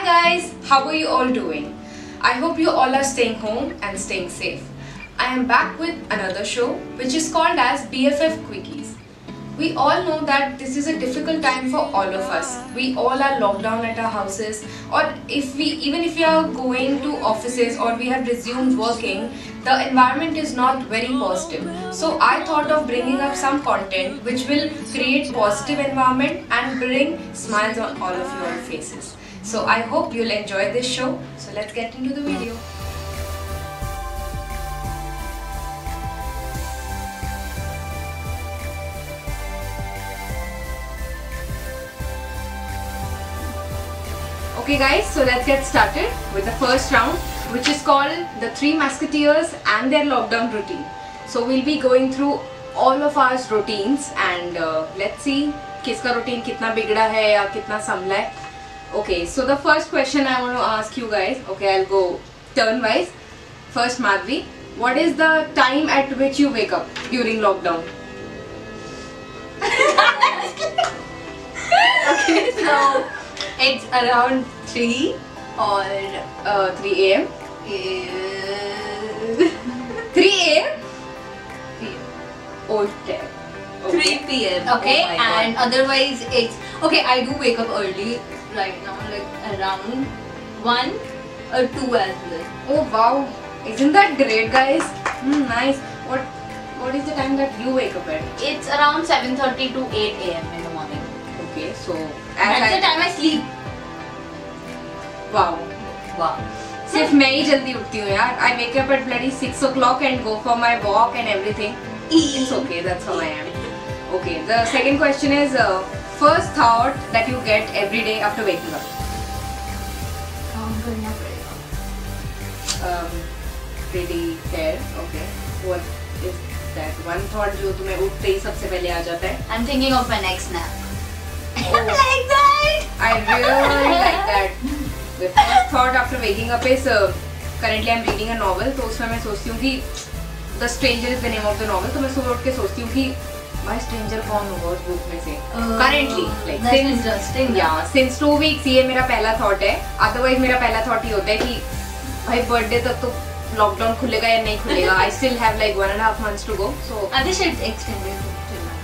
guys, how are you all doing? I hope you all are staying home and staying safe. I am back with another show which is called as BFF Quickies. We all know that this is a difficult time for all of us. We all are locked down at our houses, or even if we are going to offices or we have resumed working, the environment is not very positive. So I thought of bringing up some content which will create positive environment and bring smiles on all of your faces. So I hope you'll enjoy this show. So let's get into the video. Okay guys, so let's get started with the first round, which is called the Three Musketeers and their lockdown routine. So we'll be going through all of our routines and let's see किसका routine कितना बिगड़ा है या कितना संभला है. Okay, so the first question I want to ask you guys. Okay, I'll go turn wise. First, Madhvi, what is the time at which you wake up during lockdown? Okay, so it's around 3 or 3 a.m. 3 a.m. Oh, damn. Okay. 3 p.m. Okay, Oh and otherwise it's okay. I do wake up early right now, like around 1 or 2 as well. Oh wow, isn't that great, guys? Nice. What is the time that you wake up at? It's around 7:30 to 8 a.m. in the morning. Okay, so That's the time I sleep. Wow. Wow. सिर्फ मैं ही जल्दी उठती हूँ यार. I wake up at bloody 6 o'clock and go for my walk and everything. It's okay, that's how I am. Okay, the second question is first thought that you get every day after waking up. करना पड़ेगा. Pretty fair. Okay. What is that one thought जो तुम्हें उठते ही सबसे पहले आ जाता है? I'm thinking of my next nap. Oh. Like that. I really like that. The first thought after waking up is currently I'm reading a novel. तो उसमें मैं सोचती हूँ कि The Stranger is the name of the novel. तो मैं सुबह उठ के सोचती हूँ कि भाई स्ट्रेंजर कौन होगा उस बुक में से. Currently, like that's interesting. Yeah, since 2 weeks ये मेरा पहला thought है. Otherwise मेरा पहला thought ही होता है कि भाई बर्थडे तक तो लॉकडाउन खुलेगा या नहीं खुलेगा. I still have like 1.5 months to go. So I wish it's extended till now.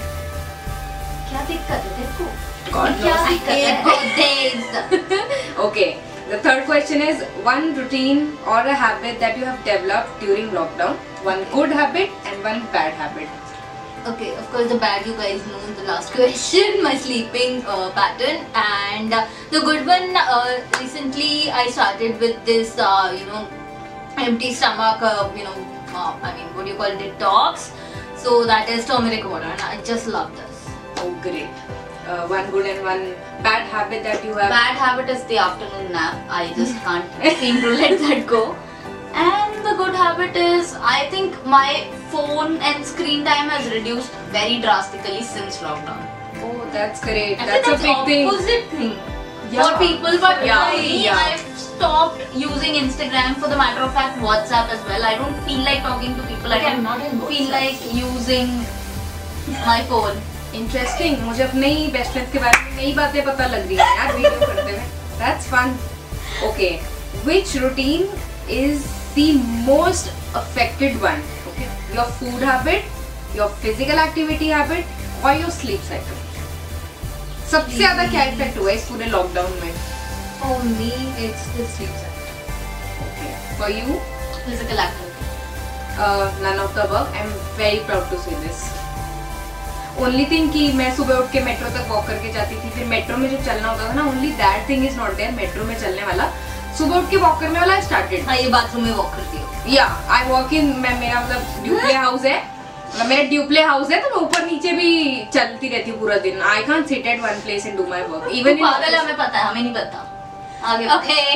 क्या दिक्कत है देखो. God क्या knows. दिक्कत है. Birthdays. Okay. The third question is one routine or a habit that you have developed during lockdown. One good habit and one bad habit. Okay, of course the bad you guys know the last question, my sleeping pattern, and the good one, recently I started with this empty stomach I mean what do you call it, detox. So that is turmeric water and I just love this. Oh great. One good and one bad habit that you have. Bad habit is the afternoon nap. I just can't seem to let that go. And the good habit is I think my phone and screen time has reduced very drastically since lockdown. Oh, that's great. I That's a think big thing. opposite thing Yeah. for people, but Yeah, for me, yeah. I've stopped using Instagram. For the matter of fact, WhatsApp as well. I don't feel like talking to people. I don't feel like using my phone. Interesting. मुझे अपने ही best friend के बारे में नई बातें पता लग रही हैं यार वीडियो करते हुए. That's fun. Okay. Which routine is the most affected one? Okay. Your food habit, your physical activity habit, or your sleep cycle? सबसे ज़्यादा क्या इफेक्ट हुआ इस पूरे लॉकडाउन में? For me, it's the sleep cycle. Okay. For you? Physical activity. None of the above. I'm very proud to say this. Only thing कि मैं सुबह उठ के मेट्रो तक वॉक करके जाती थी. फिर मेट्रो में जो चलना होता था ना, only that thing is not there. Metro में चलने वाला सुबह उठ के वॉक करने वाला स्टार्टेड. हाँ, ये बाथरूम में वॉक करती हूँ. या आई वॉक इन. मेरा मतलब ड्यूप्ले हाउस है. मेरा ड्यूप्ले हाउस है तो मैं ऊपर नीचे भी चलती रहती हूँ पूरा दिन. I can't sit at one place and do my work. Even पागल है, हमें पता है, हमें नहीं पता. आगे. Okay.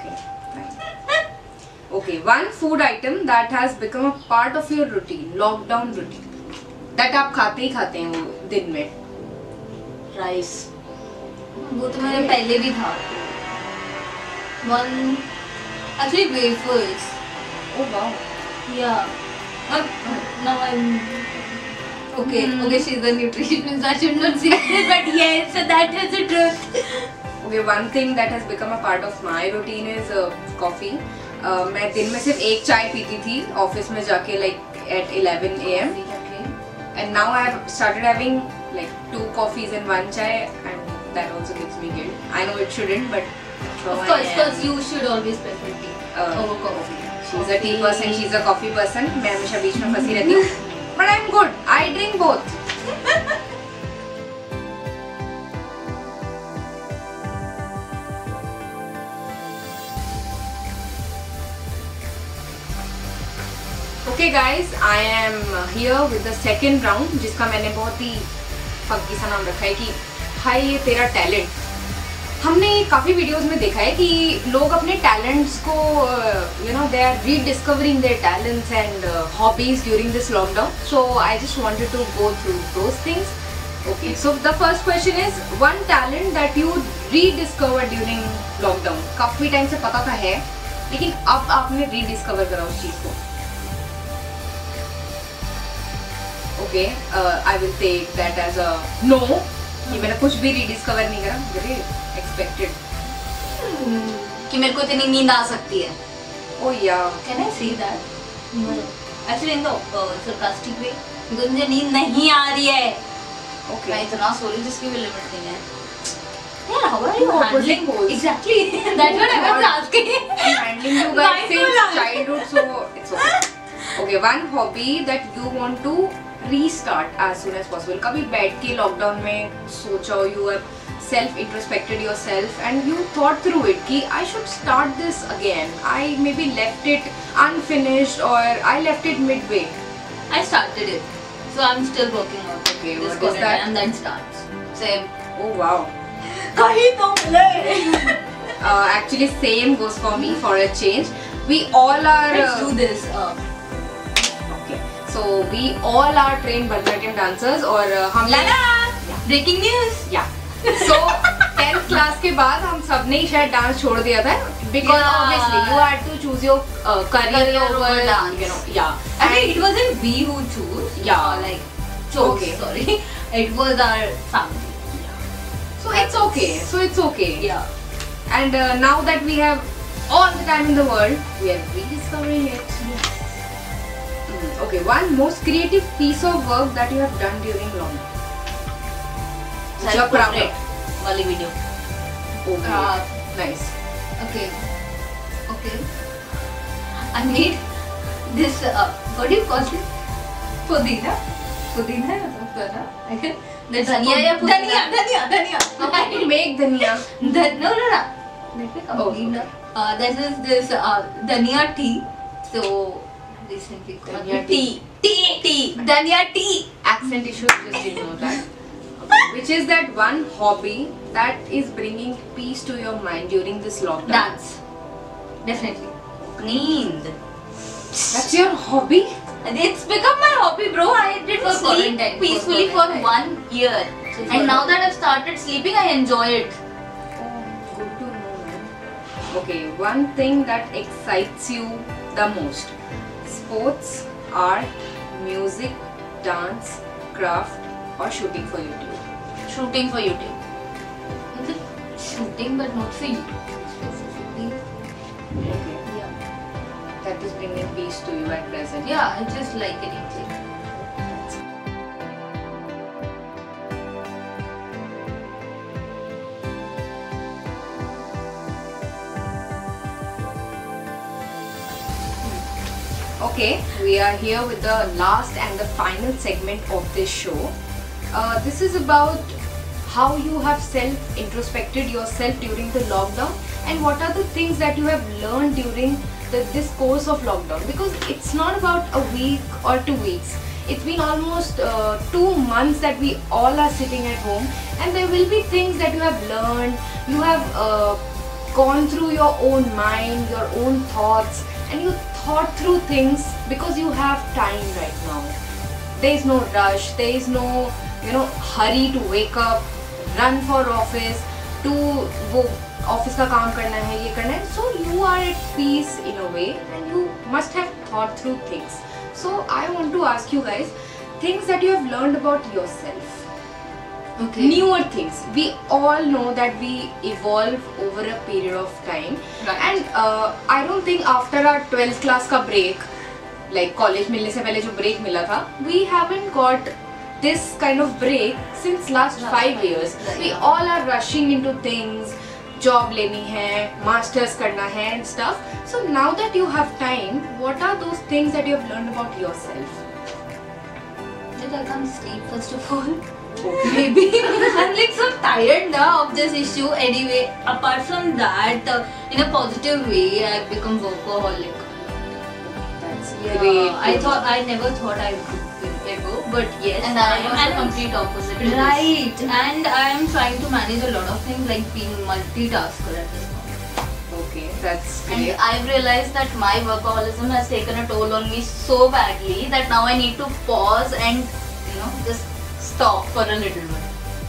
Okay. One food item that has become a part of your routine, lockdown routine. That आप खाते ही खाते हैं वो दिन में. राइस. वो तो मेरे पहले भी था. One actually wafers. Oh wow. Yeah. Now I'm okay. Okay, she's a nutritionist. I should not say this, but yes, that is the truth. Okay, one thing that has become a part of my routine is coffee. मैं दिन में सिर्फ एक चाय पीती थी office में जाके like at 11 AM. Okay. And now I have started having like 2 coffees and 1 chai, and that also gives me guilt. I know it shouldn't, but Of course, you should always prefer tea over coffee. She's a tea person, she's a coffee person. मैं हमेशा बीच में फंसी रहती हूँ. But I'm good. I drink both. Okay guys, I am here with the second round, जिसका मैंने बहुत ही फक्की सा नाम रखा है कि हाय ये तेरा टैलेंट. हमने काफ़ी वीडियोस में देखा है कि लोग अपने टैलेंट्स को they are rediscovering their talents and hobbies during this lockdown. So I just wanted to go through those things. Okay, so the first question is one talent that you rediscover during lockdown. काफ़ी time से पता था है, लेकिन अब आपने rediscover करा उस चीज़ को. Okay, I will take that as a no कि मैंने कुछ भी रीडिस्कवर नहीं करा. वेरी एक्सपेक्टेड कि मेरे को इतनी नींद आ सकती है. ओह या, can I say that? Actually in the sarcastic way, because मुझे नींद नहीं आ रही है. ओके, मैं इतना सो रही हूँ जिसकी भी लिमिट नहीं है. Yeah, how are you Opposing handling? goals. Exactly. That's what I was asking. I'm handling you guys since Mindful. childhood, so it's okay. Okay, one hobby that you want to restart as soon as possible. कभी बैठ के lockdown में सोचा हो, you have self introspected yourself and you thought through it कि I should start this again. I maybe left it unfinished or I left it midway. I started it, so I'm still working on it. Okay, This what is quarantine, that? and then starts. Same. Oh wow. कहीं तो मिले. Actually same goes for me for a change. We all are Let's do this. Okay, so we all are trained Bharatanatyam dancers और हम Lala! Breaking news. Yeah. So 10th class के बाद हम सबने ही शायद डांस छोड़ दिया था because Yeah. obviously you had to choose your career over dance. you know, yeah. Actually, it wasn't we who chose. Yeah. Like chose. Okay. Sorry. It was our family. So it's okay. So it's okay. Yeah. And now that we have all the time in the world, we are rediscovering it. Okay, one most creative piece of work that you have done during lockdown. Self-portrait वाली video. Okay. Nice. Okay. Okay. I made this. What do you call this? Pudina. Pudina है मतलब क्या ना? I can. धनिया या पुदीना? धनिया. How can you make dhania? No. Let me complete. This is this dhania tea. So recently called Dhania tea. Dhania tea. Accent issues, just didn't know that. Which is that one hobby that is bringing peace to your mind during this lockdown? Dance. Definitely. Need. That's your hobby? It's become my hobby, bro. I did For sleep quarantine, peacefully for for quarantine. 1 year. So for And now that I've started sleeping, I enjoy it. Oh, good to know, man. Okay, one thing that excites you the most: sports, art, music, dance, craft, or shooting for YouTube? Shooting for YouTube. Shooting, but not for YouTube. Specifically. Okay, Yeah. that is bringing peace to you at present. Yeah, I just like anything. Okay, we are here with the last and the final segment of this show. This is about how you have self-introspected yourself during the lockdown and what are the things that you have learned during this course of lockdown. Because it's not about a week or 2 weeks. It's been almost 2 months that we all are sitting at home, and there will be things that you have learned, you have gone through your own mind, your own thoughts, and you thought through things because you have time right now. There is no rush, there is no hurry to wake up, run for office, to वो office का काम करना है, ये करना है. So you are at peace in a way, and you must have thought through things. So I want to ask you guys things that you have learned about yourself. Okay. newer things. We all know that we evolve over a period of time. Right. And I don't think after our 12th class ka break, like college मिलने से पहले जो break मिला था, we haven't got this kind of break since last 5 years. Right. We all are rushing into things. Job लेनी है, masters करना है and stuff. So now that you have time, what are those things that you have learned about yourself? That I can't sleep first of all. Maybe I'm like so tired now of this issue. Anyway, apart from that, in a positive way, I've become workaholic. That's Yeah, great. I never thought I would ever, but yes. And I was the I'm- complete opposite. to this. Right, and I am trying to manage a lot of things like being multitasker at this point. Okay, that's And great. I've realized that my workaholism has taken a toll on me so badly that now I need to pause and just stop for a little bit.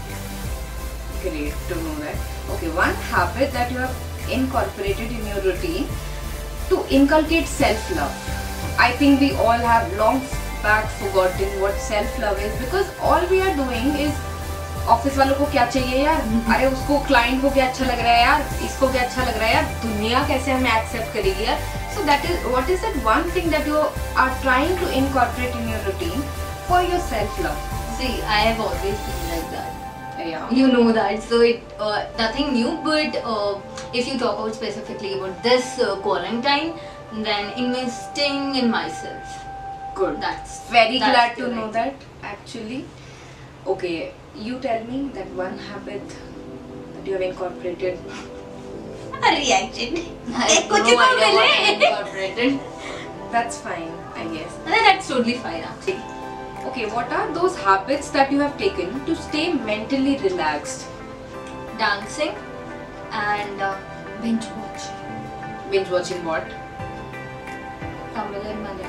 Great to know that. Okay, one habit that you have incorporated in your routine to inculcate self-love. I think we all have long back forgotten what self-love is, because all we are doing is office वालों को क्या चाहिए यार, अरे उसको client को क्या अच्छा लग रहा है यार, इसको क्या अच्छा लग रहा है यार, दुनिया कैसे हमें एक्सेप्ट करेगी यार. So that is what is that one thing that you are trying to incorporate in your routine for your self-love. See, I have always been like that. Yeah. You know that, so it nothing new. But if you talk about specifically about this quarantine, then investing in myself. Good. That's Very that's glad to the know right that actually. Okay, you tell me that one habit that you have incorporated. A reaction. I have कुछ no तो idea what I मिले. incorporated. That's fine, I guess. That's totally fine actually. Okay, what are those habits that you have taken to stay mentally relaxed? Dancing and binge watching. Binge watching what? Tamil and Malayalam.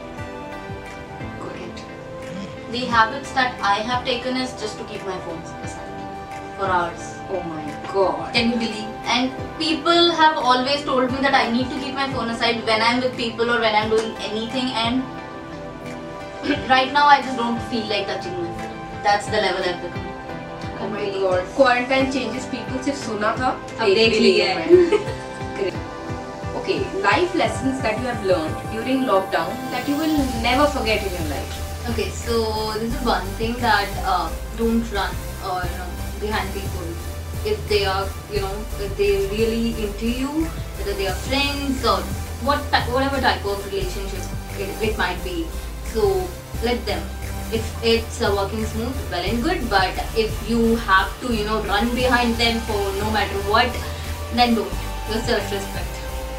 Great. The habits that I have taken is just to keep my phone aside for hours. Oh my god. Can you believe? And people have always told me that I need to keep my phone aside when I'm with people or when I'm doing anything, and right now I just don't feel like touching my phone. That's the level I've become. Oh my god. Quarantine changes people सिर्फ सुना था, अब देख देख भी लिया लिया है. मैं. Great. Okay, life lessons that you have learned during lockdown that you will never forget in your life. Okay, so this is one thing that don't run behind people if they are if they really into you, whether they are friends or whatever type of relationship it might be. So let them. If it's working smooth, well and good. But if you have to run behind them for no matter what, then don't. Your self-respect.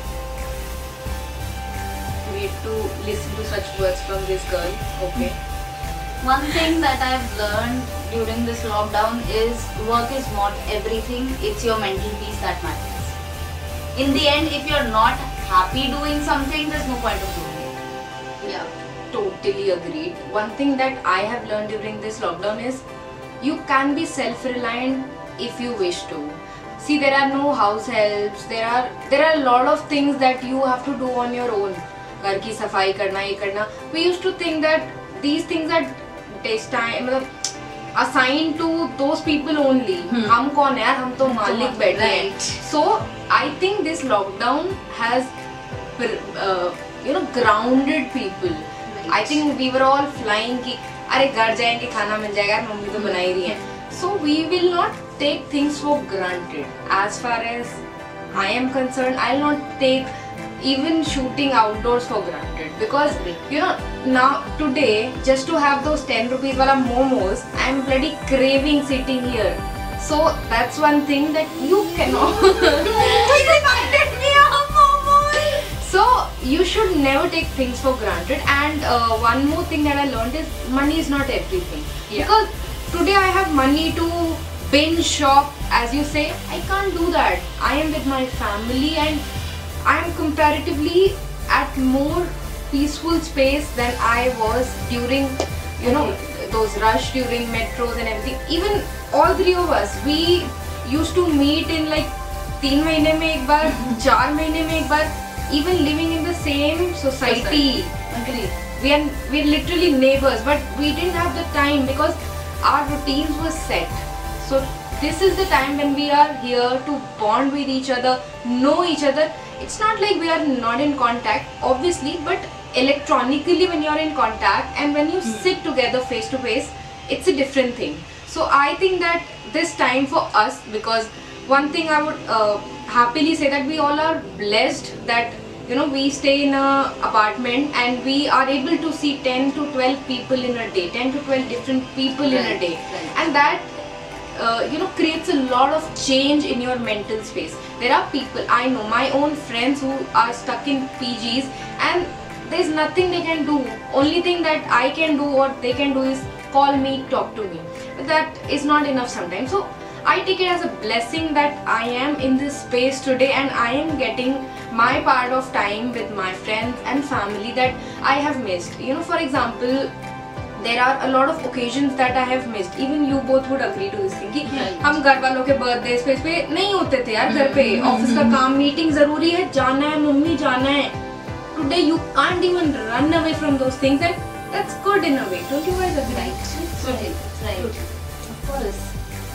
Great to listen to such words from this girl. Okay. One thing that I've learned during this lockdown is work is not everything, it's your mental peace that matters. In the end, if you're not happy doing something, there's no point of doing it. Yeah, totally agreed. One thing that I have learned during this lockdown is you can be self-reliant if you wish to. See, there are no house helps. There are a lot of things that you have to do on your own. घर की सफाई करना, ये करना. We used to think that these things are मतलब assigned to those people only. हम कौन है यार, हम तो मालिक बैठे हैं. Right. So I think this lockdown has grounded people. Right. I think we were all flying कि अरे घर जाएंगे खाना मिल जाएगा, मम्मी तो बना ही रही है. So we will not take things for granted. As far as I am concerned, I will not take even shooting outdoors for granted, because now today just to have those 10 rupees wala momos, I am bloody craving sitting here. So that's one thing that you cannot. So you should never take things for granted. And one more thing that I learned is money is not everything. Yeah. Because today I have money to binge shop, as you say. I can't do that. I am with my family and I am comparatively at more peaceful space than I was during those rush during metros and everything. Even all three of us, we used to meet in like 3 महीने में एक बार, 4 महीने में एक बार, even living in the same society. Agree. We're literally neighbors, but we didn't have the time because our routines were set. So this is the time when we are here to bond with each other, know each other. It's not like we are not in contact, obviously, but electronically when you are in contact and when you sit together face to face, it's a different thing. So I think that this time for us, because one thing I would happily say that we all are blessed that we stay in a apartment and we are able to see 10 to 12 people in a day, 10 to 12 different people in a day, and that creates a lot of change in your mental space. There are people, I know my own friends who are stuck in PGs and there's nothing they can do. Only thing that I can do or they can do is call me, talk to me, but that is not enough sometimes. So I take it as a blessing that I am in this space today and I am getting my part of time with my friends and family that I have missed. For example, there are a lot of occasions that I have missed. Even you both would agree to this thing कि हम घर वालों के birthdays पे नहीं होते थे यार घर पे. ऑफिस का काम, मीटिंग जरूरी है, जाना है, मम्मी जाना है. Today you can't even run away from those things, and that's good in a way. Don't you guys agree? Right. Of course.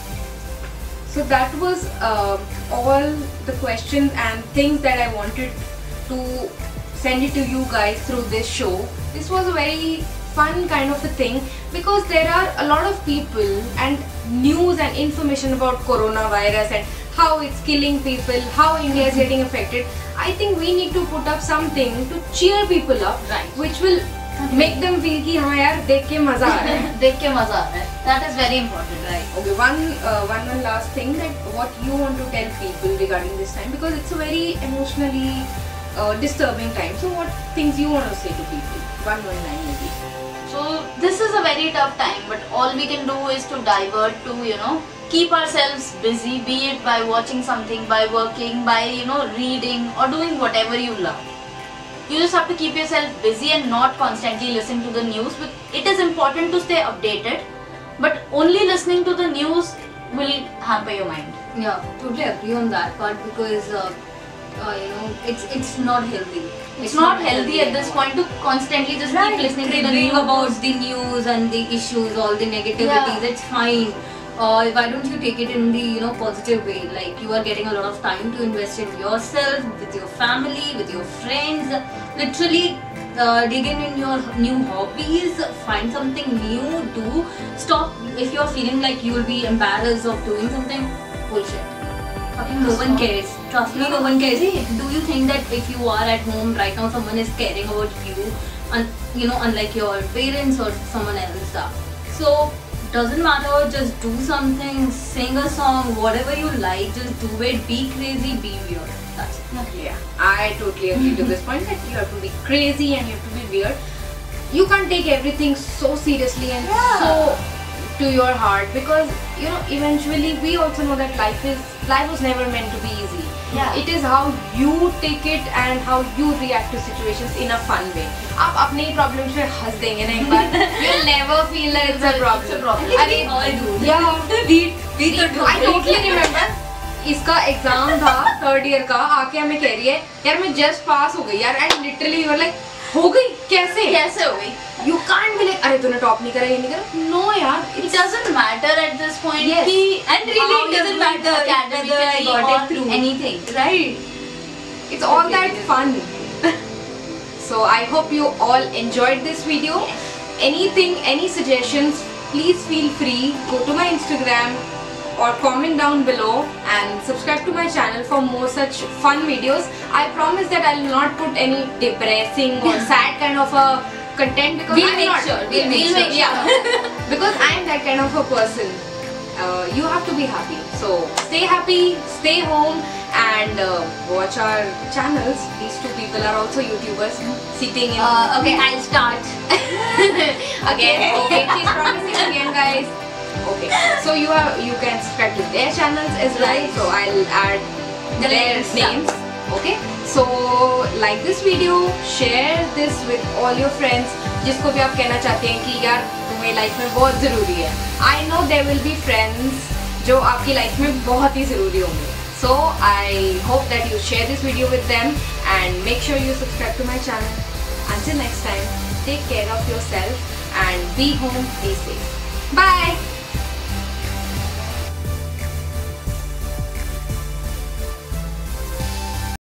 So that was all the questions and things that I wanted to send it to you guys through this show. This was a very fun kind of a thing because there are a lot of people and news and information about coronavirus and how it's killing people, how India is getting affected. I think we need to put up something to cheer people up, which will make them feel कि हाँ यार देख के मजा आ रहा है. देख के मजा आ रहा है. That is very important, right? Okay, one last thing, that what you want to tell people regarding this time, because it's a very emotionally disturbing time. So what things you want to say to people? One line maybe. So this is a very tough time, but all we can do is to divert to keep ourselves busy, be it by watching something, by working, by reading or doing whatever you love. You just have to keep yourself busy and not constantly listen to the news. But it is important to stay updated, but only listening to the news will hamper your mind. Yeah, totally agree on that part because it's not healthy. It's not healthy at this point to constantly just keep listening to the news about the news and the issues, all the negativities. It's fine. Why don't you take it in the positive way? Like you are getting a lot of time to invest in yourself, with your family, with your friends. Literally dig in your new hobbies, find something new, do. Stop if you are feeling like you will be embarrassed of doing something. Bullshit. No one cares. Trust me, no one cares. Do you think that if you are at home right now, someone is caring about you, and unlike your parents or someone else? So doesn't matter. Just do something, sing a song, whatever you like. Just do it. Be crazy. Be weird. That's it. Yeah, I totally agree to this point that you have to be crazy and you have to be weird. You can't take everything so seriously and so to your heart, because eventually we also know that life was never meant to be easy. It is how you take it and how you react to situations in a fun way. आप अपने ही problems पे हंस देंगे ना एक बार, you'll never feel that it's a problem. It's a problem. अरे all do. Yeah, I totally remember. इसका एग्जाम था थर्ड ईयर का, आके हमें कह रही है यार मैं जस्ट पास हो गई यार, and literally you are like हो गई कैसे हो गई? You can't be like, अरे तूने टॉप नहीं करा, ये नहीं करा. No यार, it doesn't matter at this point. Yes. And really it doesn't matter whether I got it through anything. Right? It's all that fun. So I hope you all enjoyed this video. Anything, any suggestions, please feel free. Go to my Instagram or comment down below and subscribe to my channel for more such fun videos. I promise that I will not put any depressing or sad kind of a content, because We'll make sure. Yeah. Because I am that kind of a person. You have to be happy. So stay happy, stay home, and watch our channels. These two people are also YouTubers sitting in. Okay, I'll start. Again, okay, she's promising again, guys. Okay, so you can subscribe to their channels as well. So I'll add their names. Okay, so like this video, share this with all your friends. जिसको भी आप कहना चाहते हैं कि यार तुम्हें life में बहुत ज़रूरी है. I know there will be friends जो आपकी लाइफ में बहुत ही ज़रूरी होंगे. So I hope that you share this video with them and make sure you subscribe to my channel. Until next time, take care of yourself and be home, be safe. Bye.